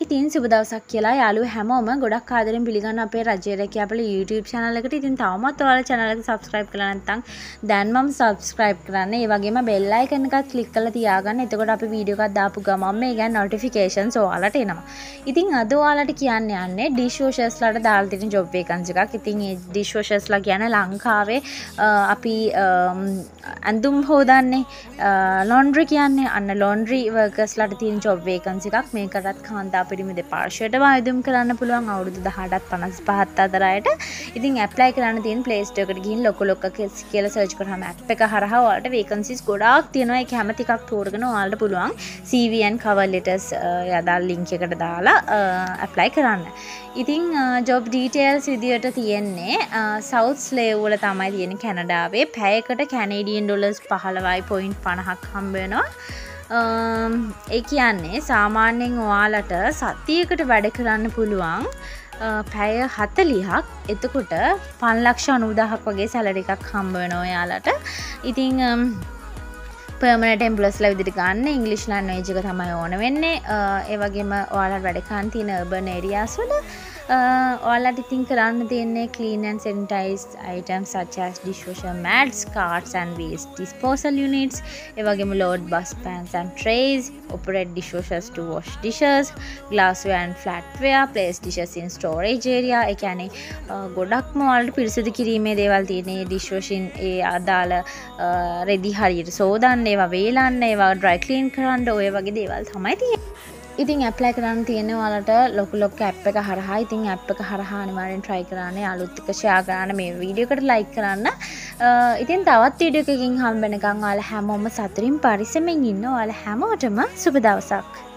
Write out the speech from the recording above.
ඉතින් සුබ දවසක් කියලා යාළුවෝ හැමෝම ගොඩක් ආදරෙන් පිළිගන්න අපේ රජයේ රැකියා අපේ YouTube channel එකට. ඉතින් තවමත් ඔයාලා channel එක subscribe කරලා නැත්නම් දැන් මම subscribe කරන්න. ඒ වගේම bell icon එකත් click කරලා තියාගන්න. එතකොට අපි වීඩියෝ එකක් දාපු ගමන් මේ ගැන notifications ඔයාලට එනවා. ඉතින් අද ඔයාලට කියන්න යන්නේ dishwashers ලාට දාලා තියෙන job vacancy එකක්. ඉතින් මේ dishwashers ලා කියන්නේ ලංකාවේ අපි ඇඳුම් හොදන්නේ laundry කියන්නේ අන්න laundry workers ලාට තියෙන job vacancy එකක්. මේකටත් කාන්තා පිරිමි දෙපාර්ශ්වයට වායදුම් කරන්න පුළුවන් අවුරුදු 18ත් 55ත් අතර අයට. ඉතින් ඇප්ලයි කරන්න තියෙන Play Store එකට ගිහින් ලොක කියලා සර්ච් කරාම ඇප් එක හරහා ඔයාලට vacancies ගොඩාක් තියෙනවා. ඒක හැම ටිකක් තෝරගෙන ඔයාලට පුළුවන් CV and cover letters යදාල් link එකට දාලා ඇප්ලයි කරන්න. ඉතින් job details විදියට තියෙන්නේ South Slave වල තමයි තියෙන්නේ කැනඩාවේ. පැයකට Canadian dollars 15.50ක් හම්බ වෙනවා. ඒ කියන්නේ සාමාන්‍යයෙන් ඔයාලට සතියකට වැඩ කරන්න පුළුවන් පැය 40ක්. එතකොට 5,90,000ක් වගේ සැලරි එකක් හම්බ වෙනවා ඔයාලට. ඉතින් permanent employees ලා විදිහට ගන්න English language එක තමයි ඕන වෙන්නේ. ඒ වගේම ඔයාලට වැඩ කරන්න තියෙන urban areas වල ඔයාලට ඉතින් කරන්න තියෙන්නේ clean and sanitize items such as dishwasher mats, carts and waste disposal units. ඒ වගේම load bus pans and trays, operate dishwashers to wash dishes, glassware and flatware, place dishes in storage area. ඒ කියන්නේ ගොඩක්ම ඔයාලට පිරිසිදු කිරීමේ දේවල් තියෙන්නේ dishwashing ඒ අදාළ රෙදි හරියට සෝදන්න, ඒවා වේලන්න, ඒවා dry clean කරන්න, ඔය වගේ දේවල් තමයි තියෙන්නේ. ඉතින් ඇප්ලයි කරන්න තියෙන්නේ ඔයාලට ලොකු ඇප් එක හරහා. ඉතින් ඇප් එක හරහා අනිවාර්යෙන් try කරන්න, යාළුවොත් එක්ක share කරන්න, මේ වීඩියෝ එකට like කරන්න. ඉතින් තවත් වීඩියෝ එකකින් හම්බ වෙනකන් ඔයාලා හැමෝම සතුටින් පරිස්සමෙන් ඉන්න. ඔයාලා හැමෝටම සුබ දවසක්.